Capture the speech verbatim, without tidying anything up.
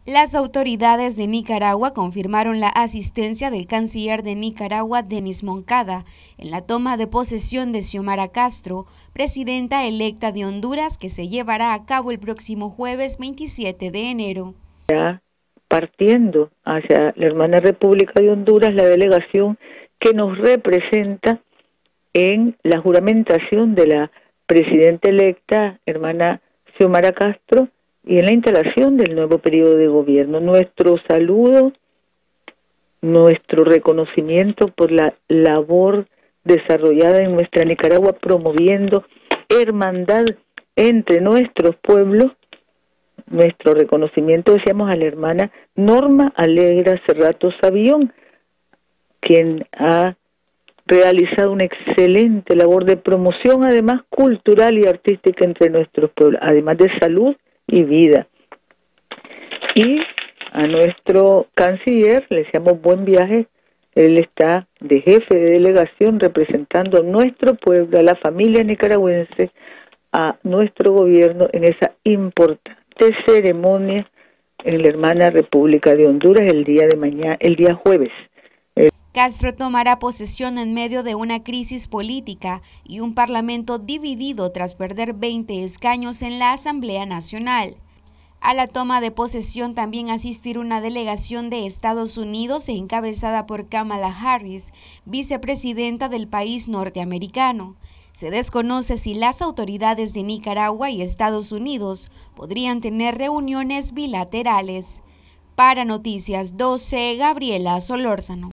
Las autoridades de Nicaragua confirmaron la asistencia del canciller de Nicaragua, Denis Moncada, en la toma de posesión de Xiomara Castro, presidenta electa de Honduras, que se llevará a cabo el próximo jueves veintisiete de enero. Ya partiendo hacia la hermana República de Honduras, la delegación que nos representa en la juramentación de la presidenta electa, hermana Xiomara Castro, y en la instalación del nuevo periodo de gobierno. Nuestro saludo, nuestro reconocimiento por la labor desarrollada en nuestra Nicaragua, promoviendo hermandad entre nuestros pueblos. Nuestro reconocimiento, decíamos, a la hermana Norma Alegra Cerrato Sabión, quien ha realizado una excelente labor de promoción, además cultural y artística entre nuestros pueblos, además de salud y vida. Y a nuestro canciller le deseamos buen viaje. Él está de jefe de delegación representando a nuestro pueblo, a la familia nicaragüense, a nuestro gobierno en esa importante ceremonia en la hermana República de Honduras el día de mañana, el día jueves. Castro tomará posesión en medio de una crisis política y un parlamento dividido tras perder veinte escaños en la Asamblea Nacional. A la toma de posesión también asistirá una delegación de Estados Unidos encabezada por Kamala Harris, vicepresidenta del país norteamericano. Se desconoce si las autoridades de Nicaragua y Estados Unidos podrían tener reuniones bilaterales. Para Noticias doce, Gabriela Solórzano.